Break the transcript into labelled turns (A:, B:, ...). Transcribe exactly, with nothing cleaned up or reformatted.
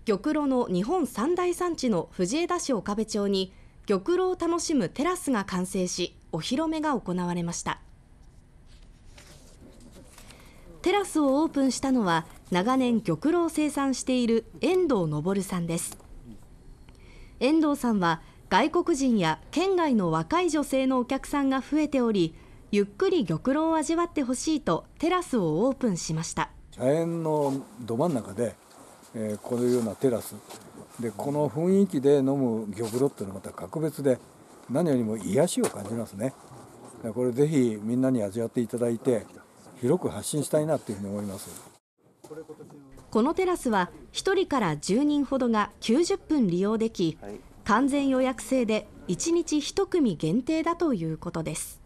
A: 玉露の日本三大産地の藤枝市岡部町に玉露を楽しむテラスが完成し、お披露目が行われました。テラスをオープンしたのは長年玉露を生産している遠藤昇さんです。遠藤さんは外国人や県外の若い女性のお客さんが増えており、ゆっくり玉露を味わってほしいとテラスをオープンしました。
B: 茶園のど真ん中で、えー、こういうようなテラスでこの雰囲気で飲む玉露っていうのはまた格別で、何よりも癒しを感じますね。これぜひみんなに味わっていただいて広く発信したいなというふうに思います。
A: このテラスはひとりからじゅうにんほどがきゅうじゅっぷん利用でき、完全予約制でいちにちいち組限定だということです。